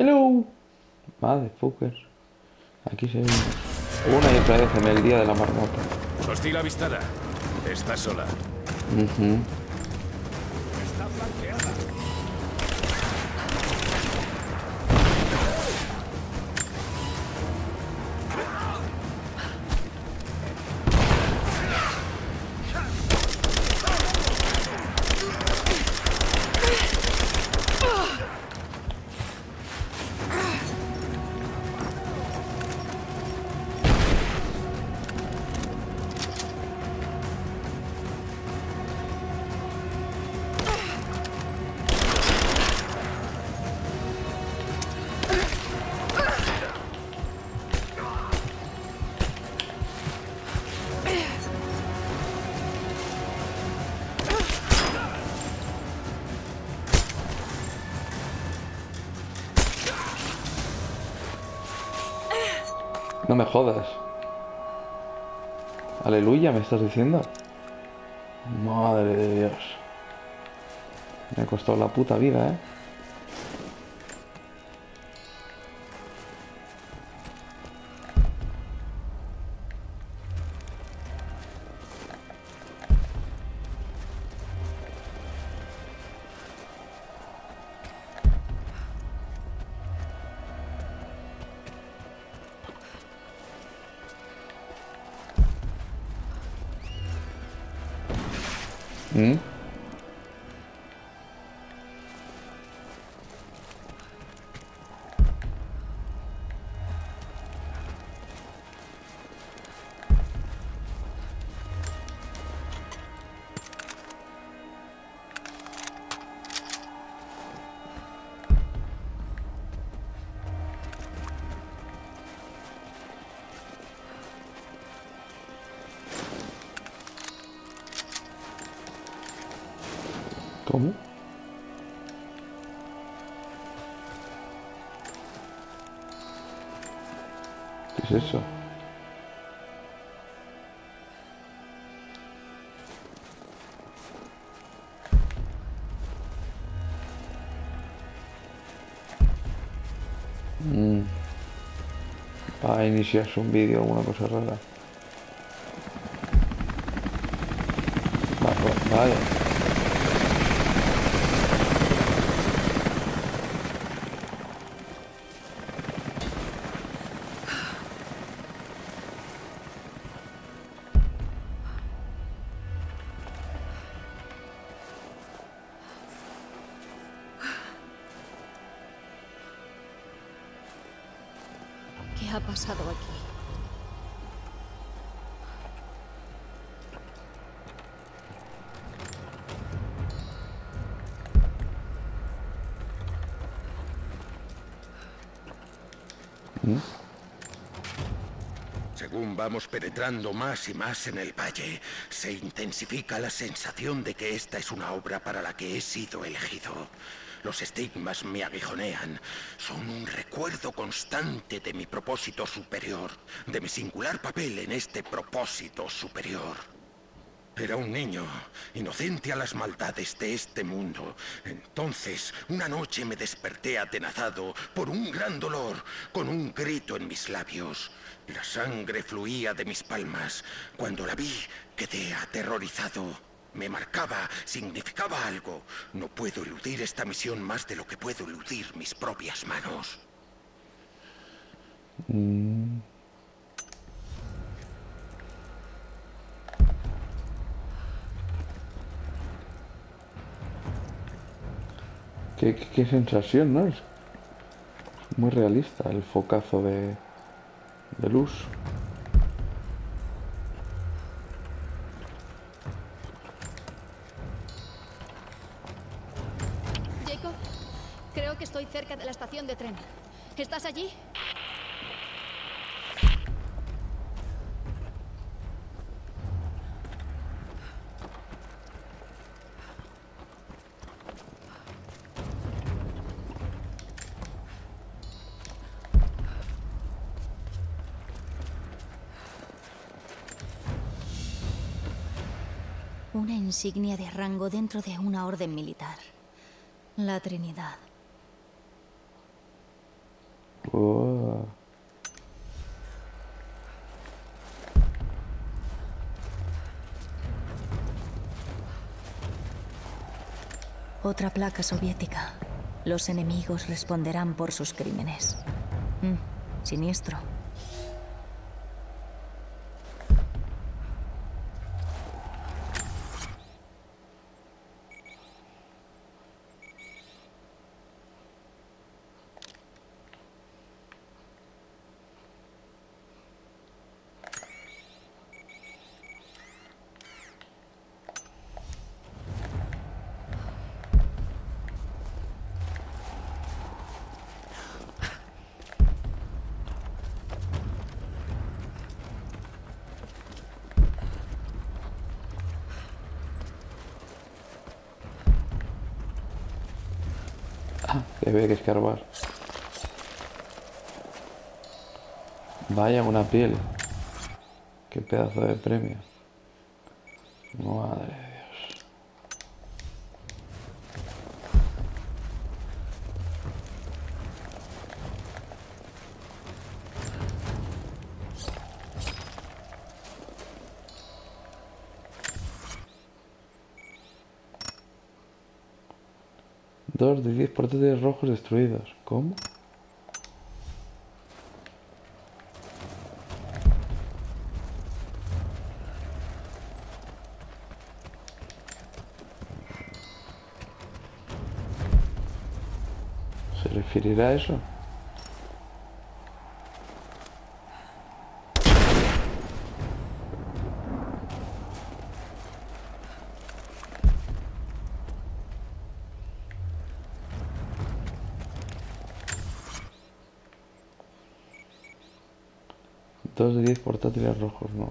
Hello. Motherfucker. Aquí se ve una y otra vez en el día de la marmota. Hostil avistada. Está sola. Está flanqueada. No me jodas. Aleluya, ¿me estás diciendo? Madre de Dios. Me ha costado la puta vida, ¿eh? ¿Mm? ¿Cómo? ¿Qué es eso? Va a iniciarse un vídeo o alguna cosa rara. Vale. ¿Qué ha pasado aquí? Según vamos penetrando más y más en el valle, se intensifica la sensación de que esta es una obra para la que he sido elegido. Los estigmas me aguijonean. Son un recuerdo constante de mi propósito superior, de mi singular papel en este propósito superior. Era un niño, inocente a las maldades de este mundo. Entonces, una noche me desperté atenazado por un gran dolor, con un grito en mis labios. La sangre fluía de mis palmas. Cuando la vi, quedé aterrorizado. Me marcaba, significaba algo. No puedo eludir esta misión más de lo que puedo eludir mis propias manos. Qué sensación, ¿no? Es muy realista el focazo de luz. Jacob, creo que estoy cerca de la estación de tren. ¿Estás allí? Una insignia de rango dentro de una orden militar. La Trinidad. Oh. Otra placa soviética. Los enemigos responderán por sus crímenes. Siniestro. Que había que escarbar. Vaya, una piel. Qué pedazo de premio. Madre de Dios. Dos de 10 portátiles rojos destruidos. ¿Cómo? ¿Se referirá a eso? Dos de 10 portátiles rojos, no.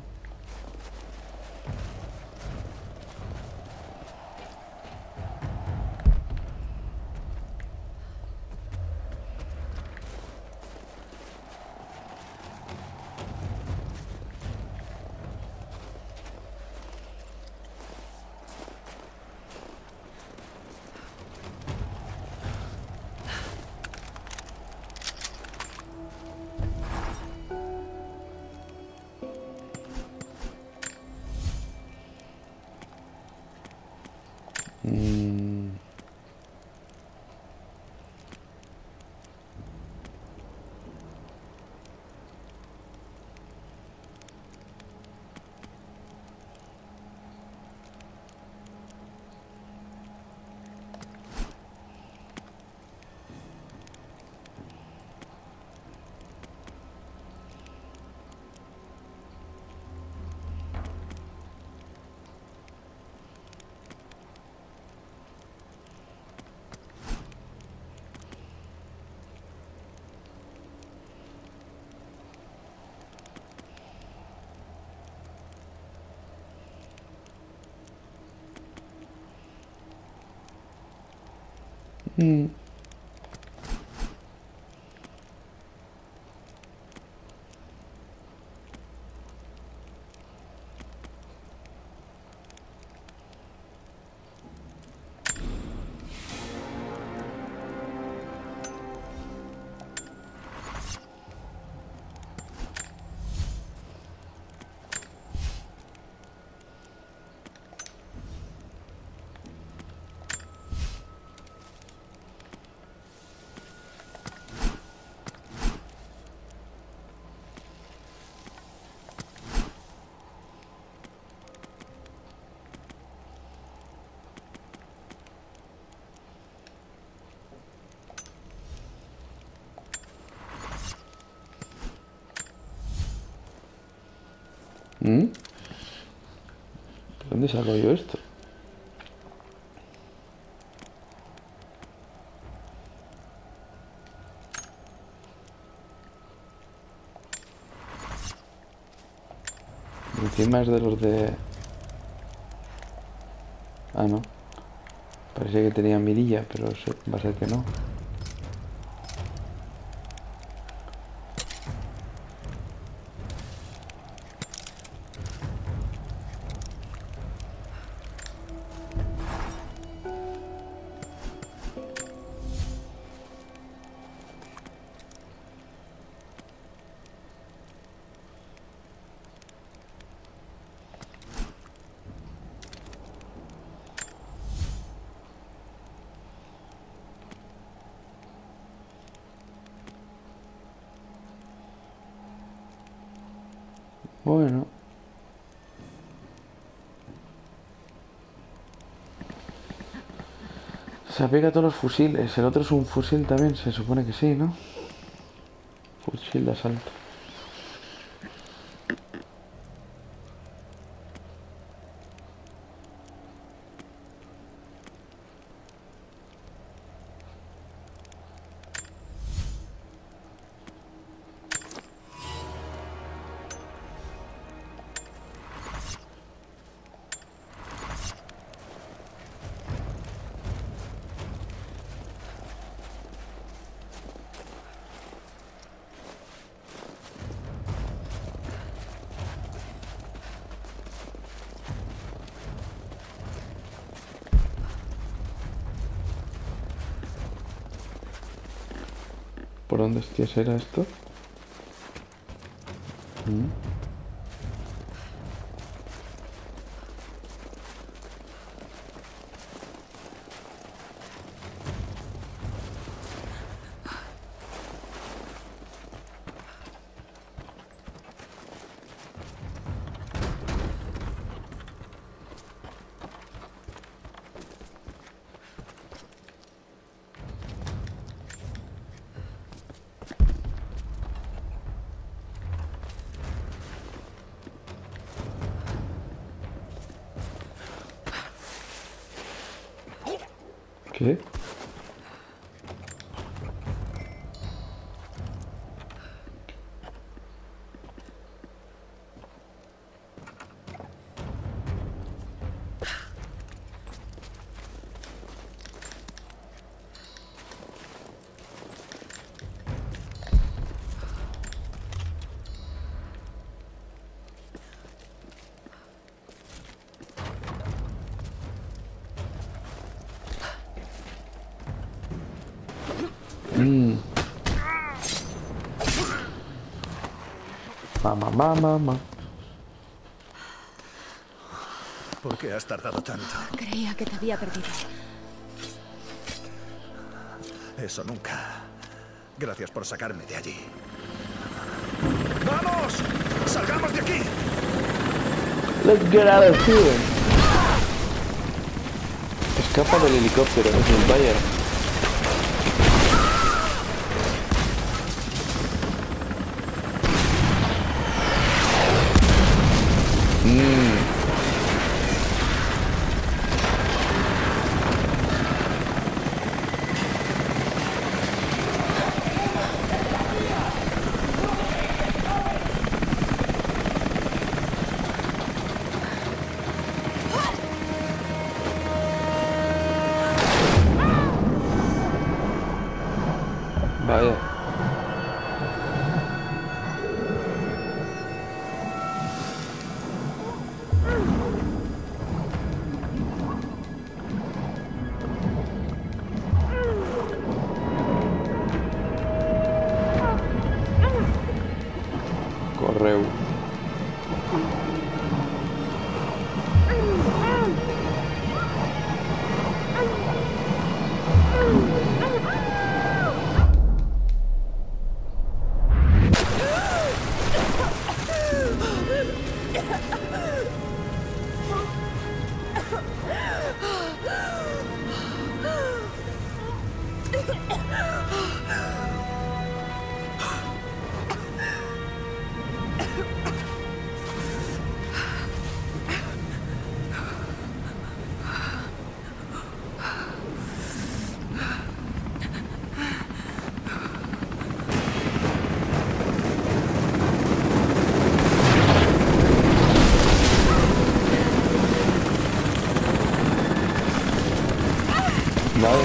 ¿De dónde saco yo esto? Encima es de los de... Ah, no. Parecía que tenía mirilla, pero va a ser que no. Bueno. Se pega a todos los fusiles. El otro es un fusil también, se supone que sí, ¿no? Fusil de asalto. ¿Por dónde hostias era esto? ¿Qué? Mamá. ¿Por qué has tardado tanto? Creía que te había perdido. Eso nunca. Gracias por sacarme de allí. ¡Vamos! ¡Salgamos de aquí! Let's get out of here. Escapa del helicóptero, es un Bayer. Vaya. Correu. Vale.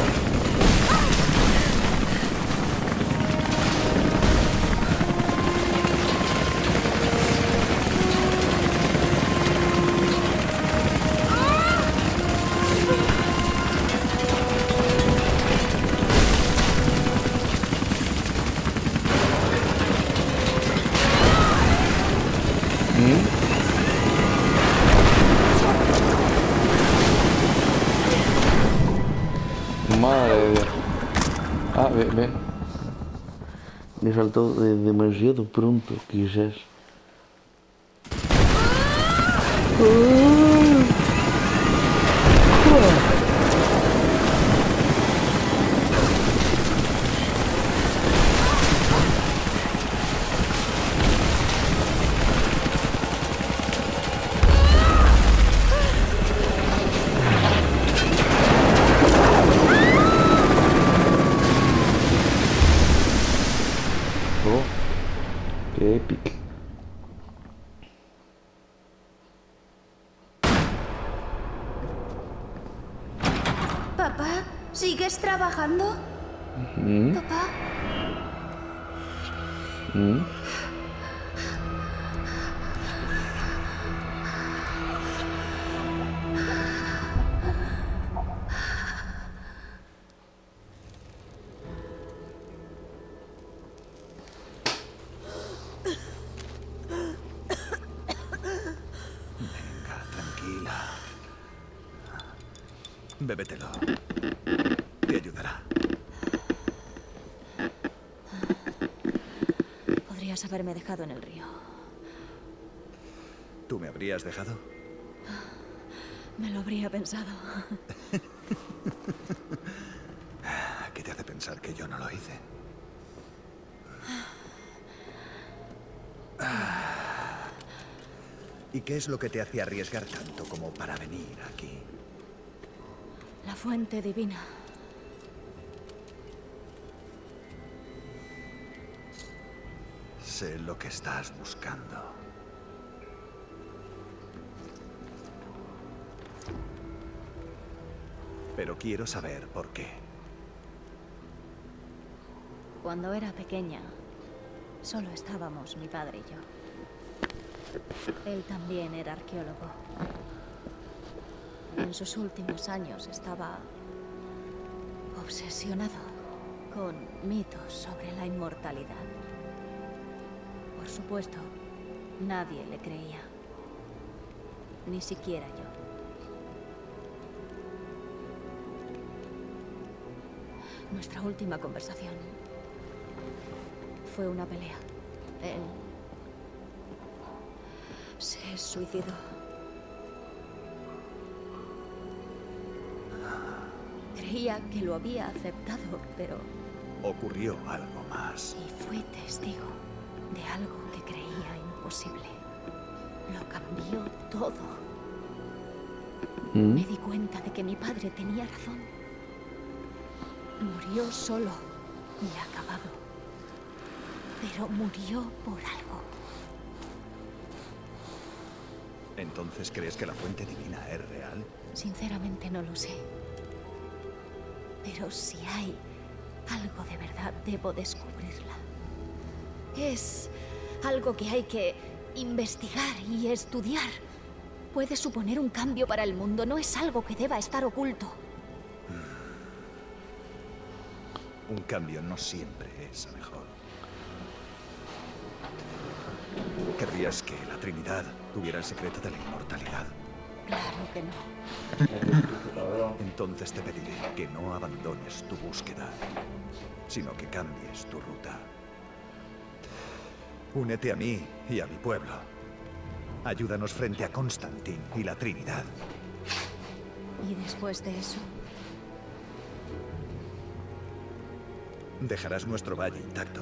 Madre de Dios. Ah, ven. Me saltó demasiado pronto, quizás. Oh, qué épico. Papá, ¿sigues trabajando? Papá. Tranquila. Bébetelo. Te ayudará. Podrías haberme dejado en el río. ¿Tú me habrías dejado? Me lo habría pensado. ¿Qué te hace pensar que yo no lo hice? ¿Y qué es lo que te hace arriesgar tanto como para venir aquí? La fuente divina. Sé lo que estás buscando. Pero quiero saber por qué. Cuando era pequeña, solo estábamos mi padre y yo. Él también era arqueólogo. En sus últimos años estaba obsesionado con mitos sobre la inmortalidad. Por supuesto, nadie le creía. Ni siquiera yo. Nuestra última conversación fue una pelea. Él se suicidó. Creía que lo había aceptado, pero... Ocurrió algo más. Y fui testigo de algo que creía imposible. Lo cambió todo. Me di cuenta de que mi padre tenía razón. Murió solo y acabado. Pero murió por algo. ¿Entonces crees que la fuente divina es real? Sinceramente no lo sé. Pero si hay algo de verdad, debo descubrirla. Es algo que hay que investigar y estudiar. Puede suponer un cambio para el mundo, no es algo que deba estar oculto. Un cambio no siempre es mejor. ¿Querrías que la Trinidad tuviera el secreto de la inmortalidad? Claro que no. Entonces te pediré que no abandones tu búsqueda, sino que cambies tu ruta. Únete a mí y a mi pueblo. Ayúdanos frente a Constantin y la Trinidad. ¿Y después de eso? Dejarás nuestro valle intacto,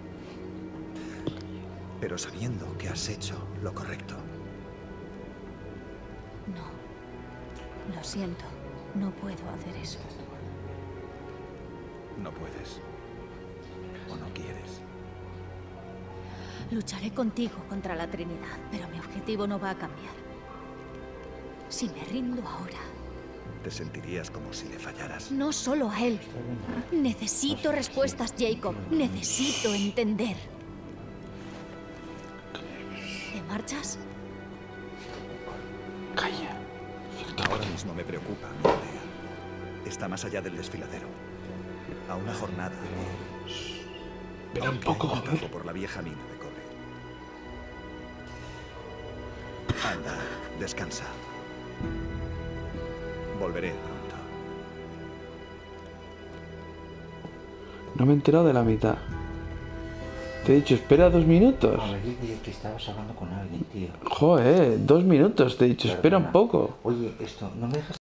pero sabiendo que has hecho lo correcto. No. Lo siento. No puedo hacer eso. No puedes. ¿O no quieres? Lucharé contigo contra la Trinidad, pero mi objetivo no va a cambiar. Si me rindo ahora... Te sentirías como si le fallaras. No solo a él. Necesito respuestas, Jacob. Necesito entender. ¿Te marchas? Calla. Ahora mismo me preocupa mi aldea. Está más allá del desfiladero. A una jornada. Verá un poco. Paso por la vieja mina de cobre. Anda, descansa. Volveré pronto. No me he enterado de la mitad. Te he dicho, espera 2 minutos. No, me dije que estabas hablando con alguien, tío. Joder, 2 minutos. Te he dicho, espera un Perdona. poco. Oye, esto, ¿no me dejas